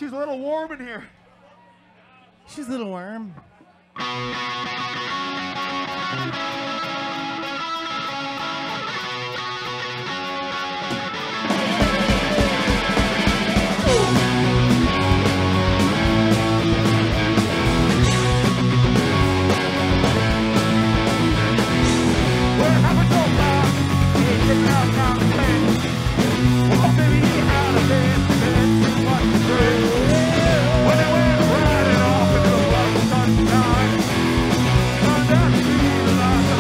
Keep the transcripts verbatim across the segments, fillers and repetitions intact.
She's a little warm in here. She's a little warm. When I went riding off into the bright sunshine, turned out to be the last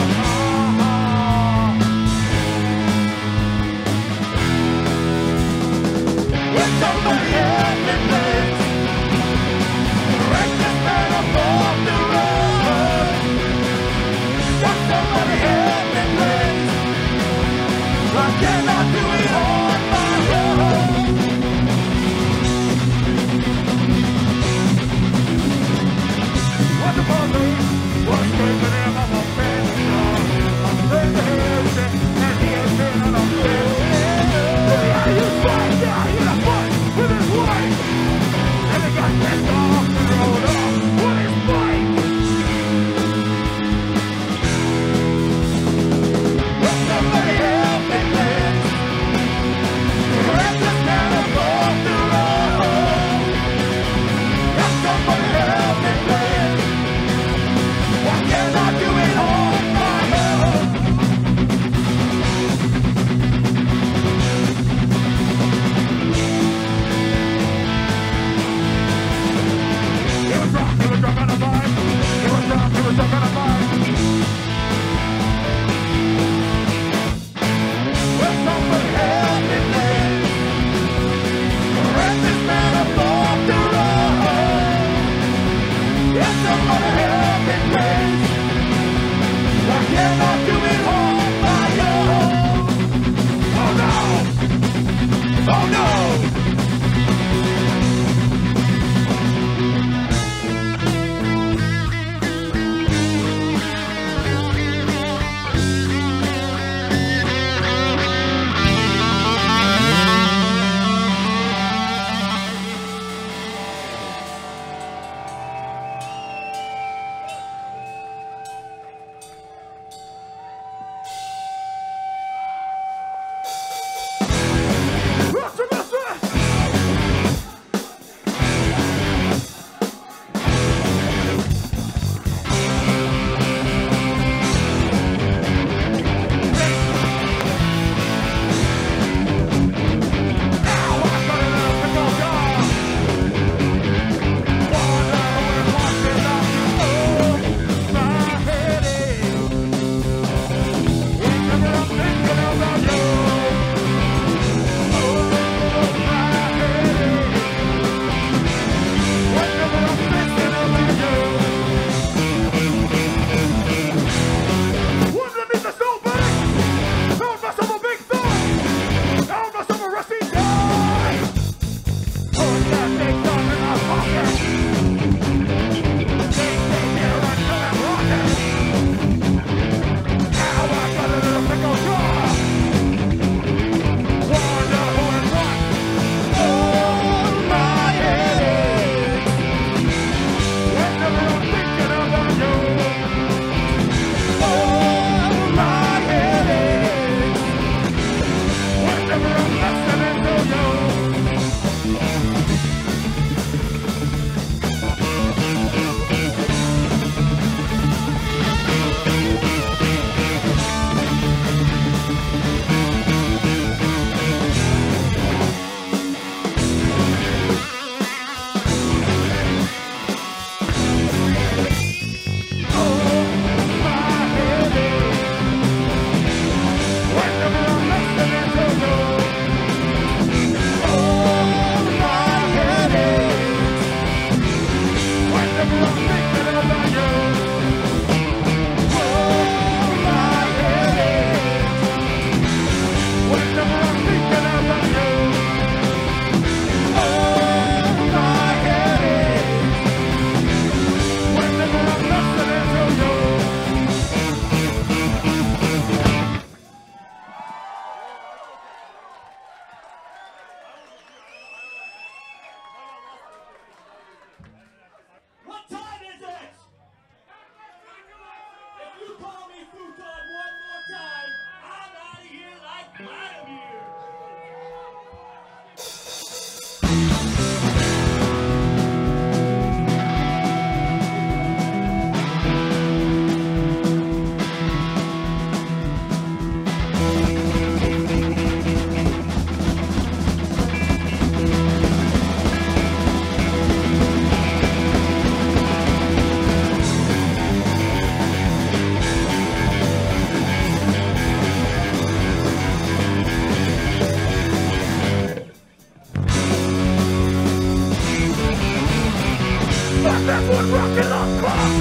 and rocking the clock.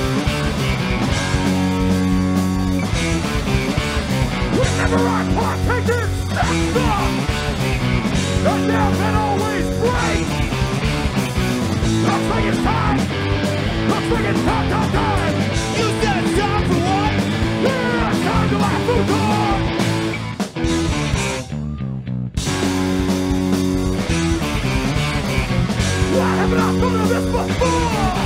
Whenever I partake in sex talk, the devil always breaks. Looks like it's time. Looks like it's time, time, time. You said it's time for what? Yeah, it's time to laugh food talk. Why haven't I thought of this before?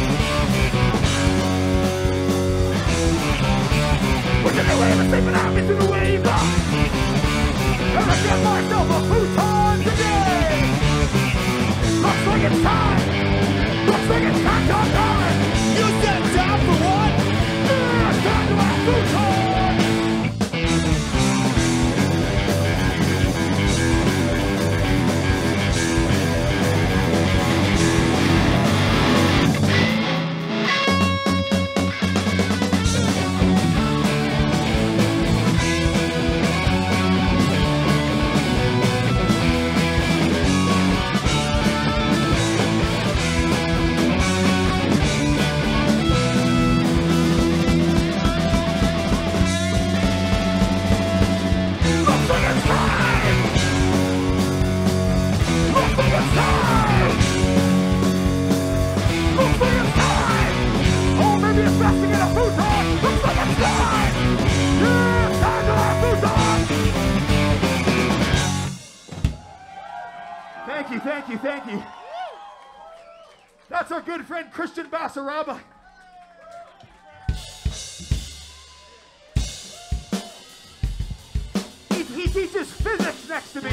We're gonna wave and sleeping out into the wave. And I get myself a futon today. Looks like it's time. Looks like it's time, time, time. You said time for what? Yeah, it's time to have futon. Thank you, thank you, thank you. That's our good friend Christian Basaraba. He, he teaches physics next to me.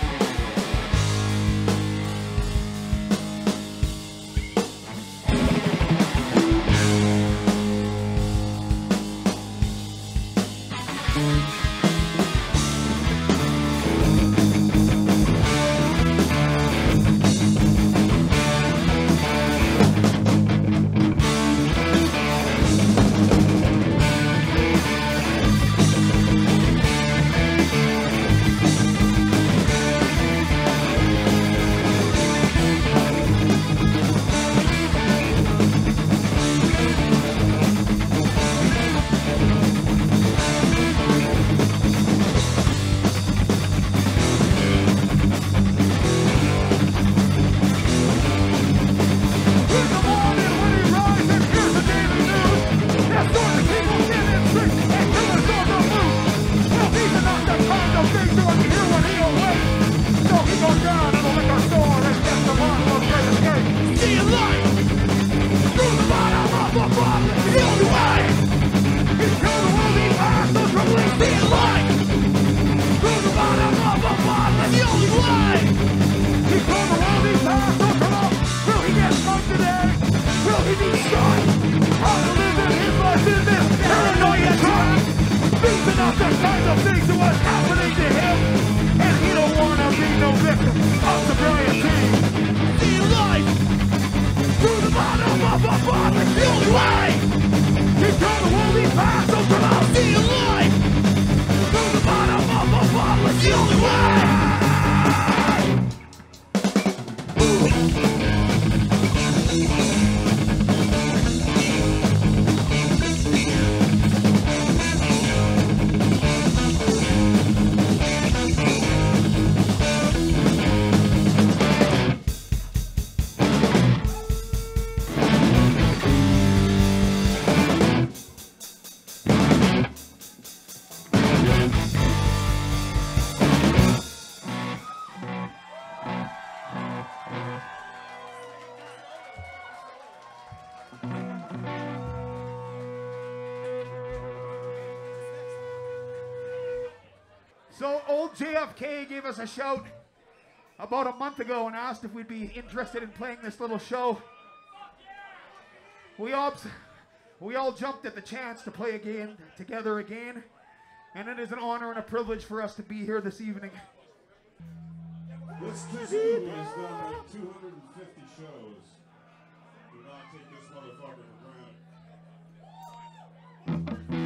So old J F K gave us a shout about a month ago and asked if we'd be interested in playing this little show. We all, we all jumped at the chance to play again, together again, and it is an honor and a privilege for us to be here this evening. This Kazoo has done like two hundred fifty shows. Do not take this motherfucker for granted.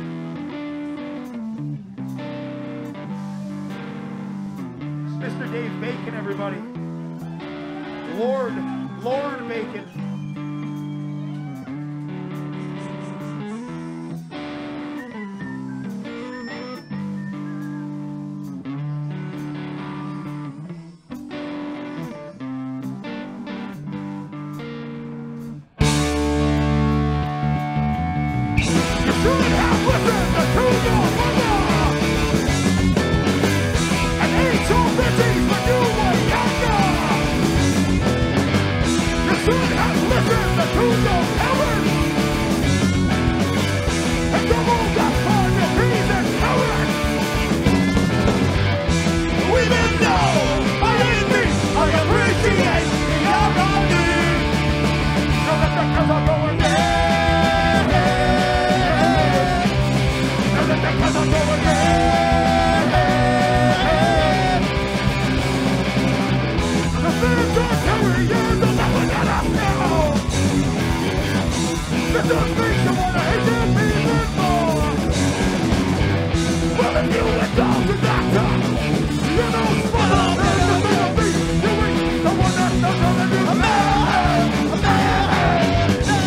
Mister Dave Bacon, everybody. Lord, Lord Bacon. should have listened to tunes of heaven and double the fun of peace and heaven. Even though I didn't think I appreciate the irony. Know that the cars are going there. Know that the cars are going there. The fans are carrying the level that I feel. This just makes you wanna hate them even more. Well, if you went down to that top, you know spot on and the middle beat. You ain't the one that's not gonna do a man, a man,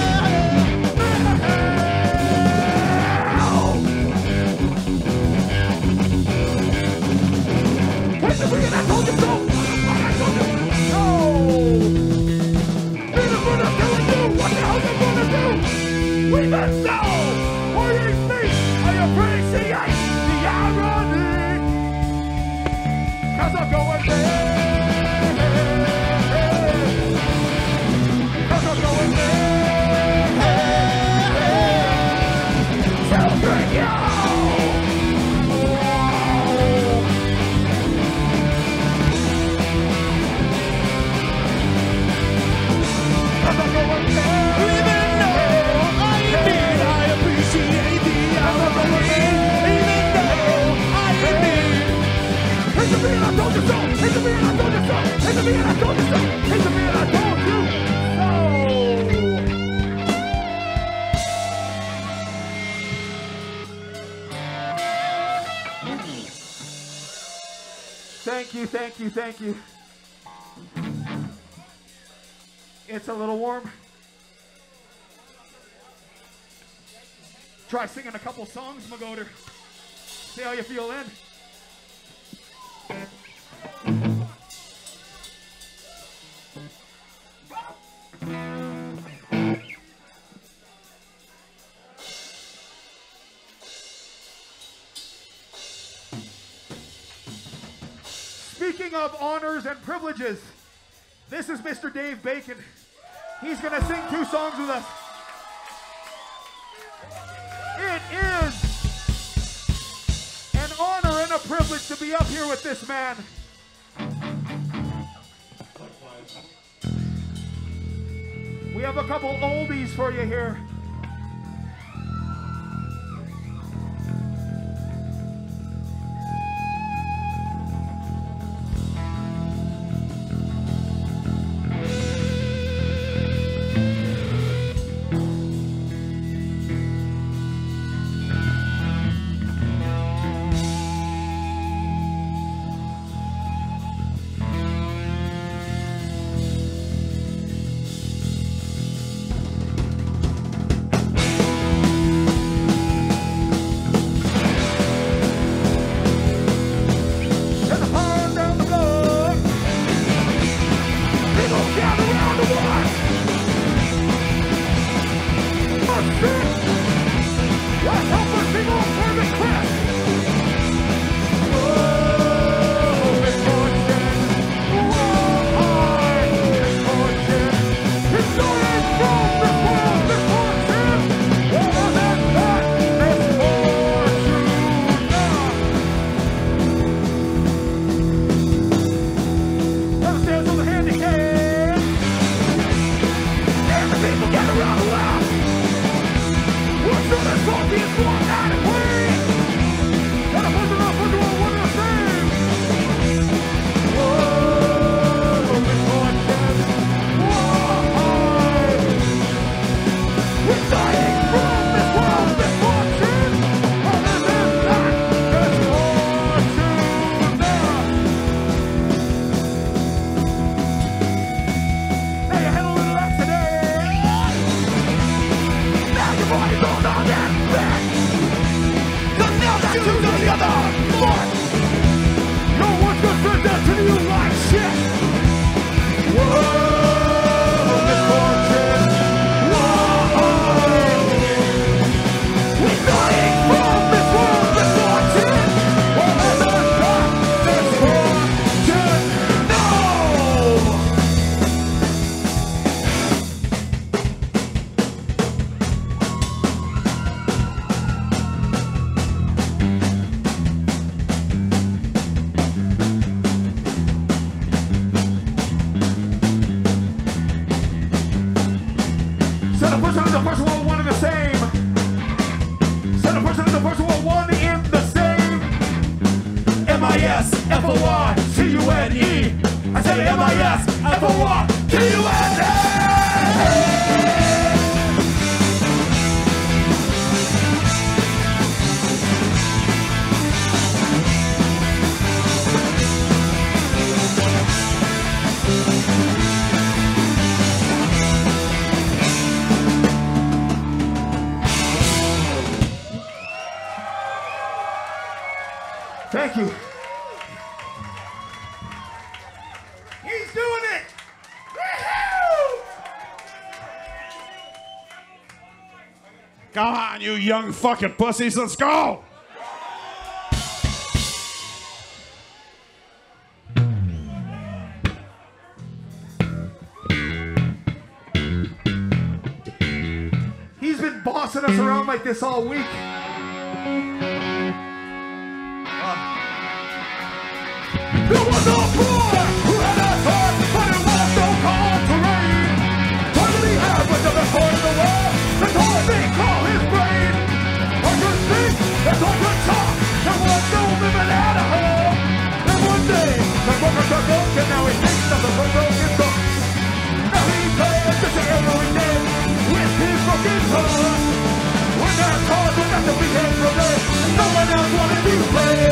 man. Wait a minute, I told you so. I told you so. Even when I'm telling you what the hell I'm gonna do. We must know. Why ain't me? I appreciate the irony. Cause I'm going there. Cause I'm going there. Celebrate you. Cause I'm going there. Even though I admit I appreciate the irony. Even though I admit. It's the man I told you so. It's the man I told you so. It's the man I told you so. It's the man I told you so. Thank you, thank you, thank you. It's a little warm. Try singing a couple songs, Magoder. See how you feel then. Speaking of honors and privileges, this is Mister Dave Bacon. He's gonna sing two songs with us. It is an honor and a privilege to be up here with this man. We have a couple oldies for you here. a person and a person were one and the same. Said a person and a person were one in the same. M I S F O R C U N E. I said M I S F O R C U N E. Thank you. He's doing it. Woo-hoo! Come on, you young fucking pussies, let's go! He's been bossing us around like this all week. There was no boy who had a heart, but it was no call to rain. What did he have but the best boy in the world? The toy they call his brain. I could think, that's all good talk. There was no limit at all. And one day, the broker got broke, and now he thinks of the broken book. Now he plays just every day with his broken heart. When that cause was not to be his brother, no one else wanted to play.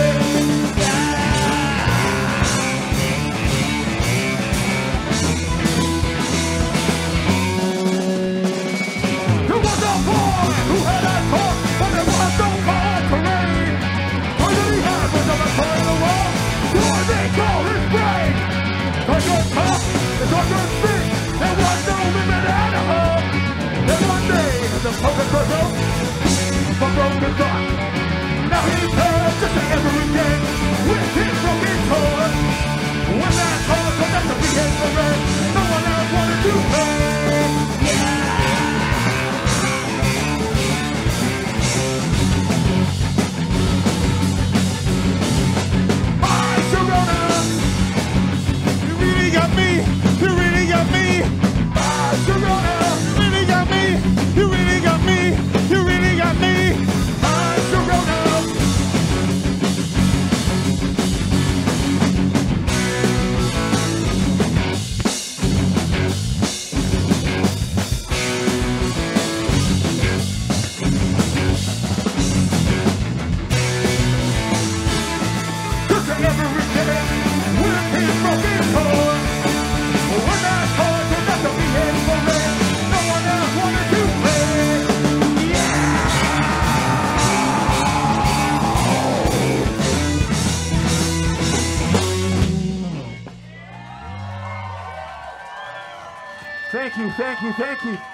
Who had a talk, but there was no call to rain. All that he had was on the side of the wall. Why they call his brain? Like a talk, it's like a speak. There was no limit at all. Then one day, the focus was up, but broken thought. Now he turns just every day with his broken toy. When that cause was not to be his parade, no one else wanted to play. Yeah. You really got me. You really got me. Barcelona. You really got me. You really got me. You really got me. Barcelona. Just every day with his broken toy. When that cause was not to be his parade, no one else wanted to play. Yeah. Thank you, thank you, thank you.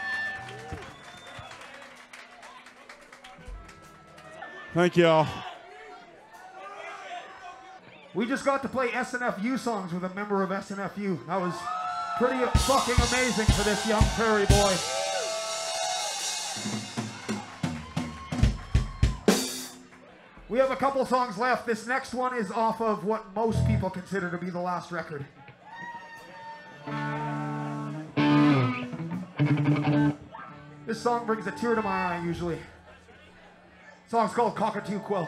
Thank y'all. We just got to play S N F U songs with a member of S N F U. That was pretty fucking amazing for this young prairie boy. We have a couple songs left. This next one is off of what most people consider to be the last record. This song brings a tear to my eye usually. The song's called Cockatoo Quill.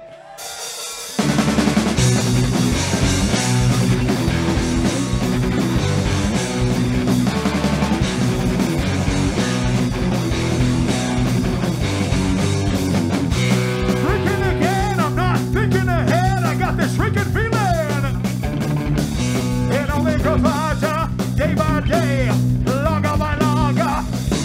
Shrinking feeling, it only grows larger day by day, longer by longer.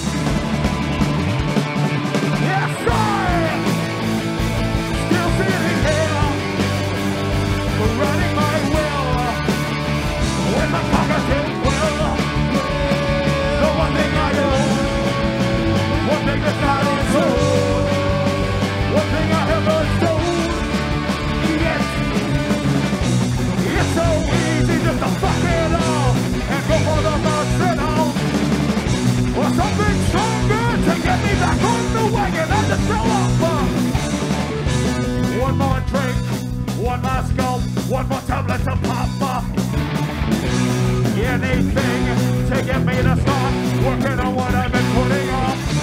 Yes, I still sitting here, running my will with a cockatoo quill. The one thing I know, one thing that's not on soul, one thing I ever told. It's so easy just to fuck it all and go for the arsenal. Or something stronger to get me back on the wagon and to throw up. One more drink, one more scope, one more tablet to pop. Anything to get me to stop working on what I've been putting off.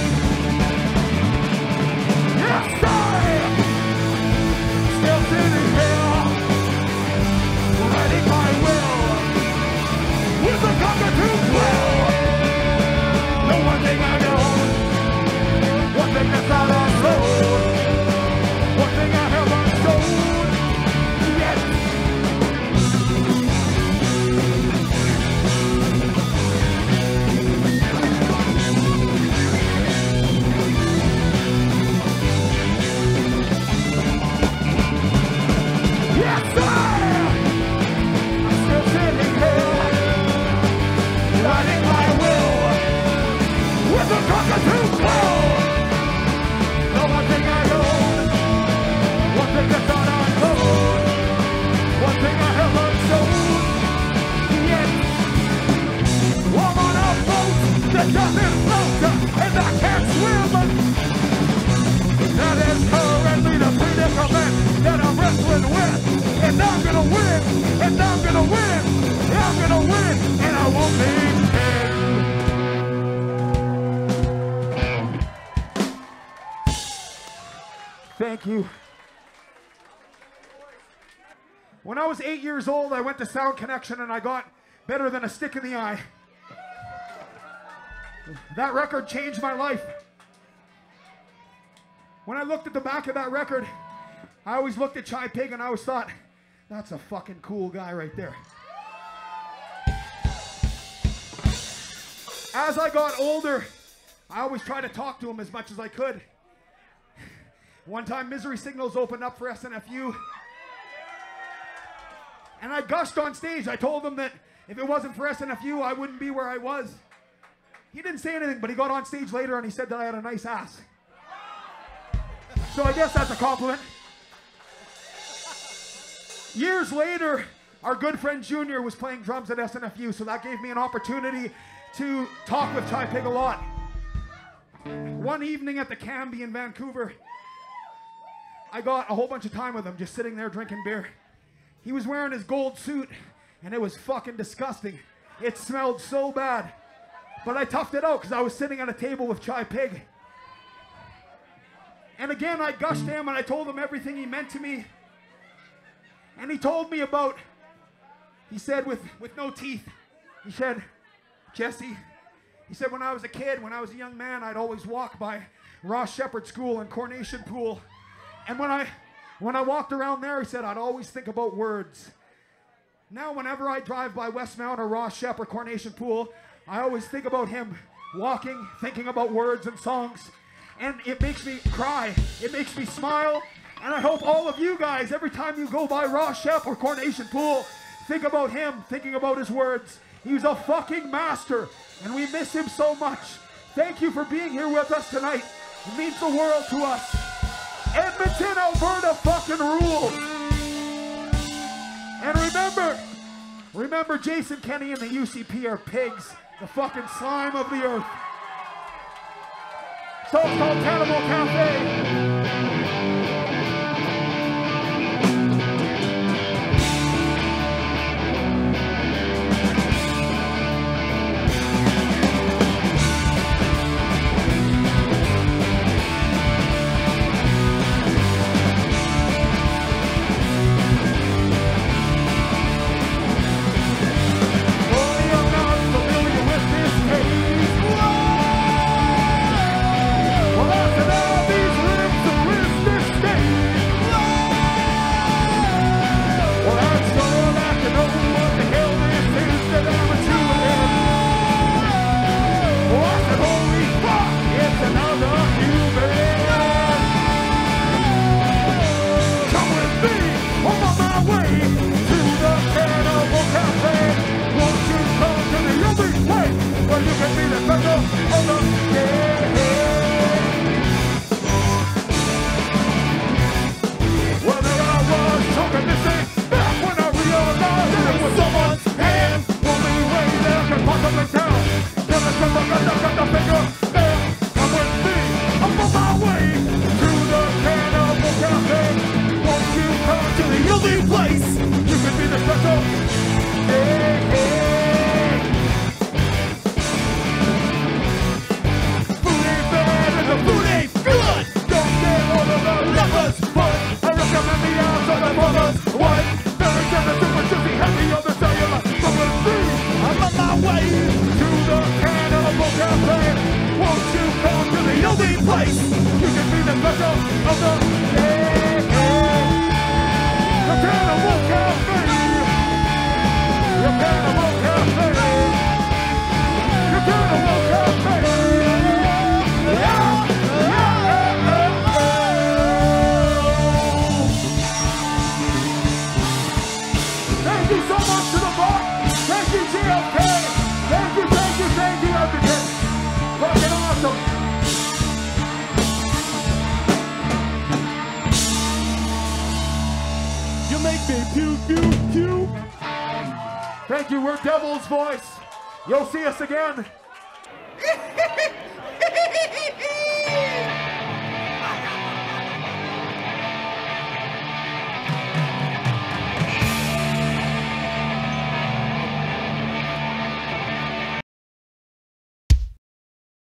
Thank you. When I was eight years old, I went to Sound Connection and I got Better Than a Stick in the Eye. That record changed my life. When I looked at the back of that record, I always looked at Chi Pig and I always thought, that's a fucking cool guy right there. As I got older, I always tried to talk to him as much as I could. One time, Misery Signals opened up for S N F U. And I gushed on stage. I told him that if it wasn't for S N F U, I wouldn't be where I was. He didn't say anything, but he got on stage later and he said that I had a nice ass. So I guess that's a compliment. Years later, our good friend Junior was playing drums at S N F U, so that gave me an opportunity to talk with Chi Pig a lot. One evening at the Canby in Vancouver, I got a whole bunch of time with him, just sitting there drinking beer. He was wearing his gold suit, and it was fucking disgusting. It smelled so bad. But I toughed it out because I was sitting at a table with Chi Pig. And again, I gushed him and I told him everything he meant to me. And he told me about, he said with, with no teeth, he said, Jesse, he said, when I was a kid, when I was a young man, I'd always walk by Ross Shepherd School and Coronation Pool. And when I, when I walked around there, he said, I'd always think about words. Now, whenever I drive by Westmount or Ross Shepherd Coronation Pool, I always think about him walking, thinking about words and songs. And it makes me cry. It makes me smile. And I hope all of you guys, every time you go by Ross Shepherd or Coronation Pool, think about him, thinking about his words. He's a fucking master, and we miss him so much. Thank you for being here with us tonight. It means the world to us. Edmonton, Alberta fucking rules. And remember, remember Jason Kenney and the U C P are pigs, the fucking slime of the earth. So it's called Cannibal Cafe. Thank you, we're Devil's Voice. You'll see us again.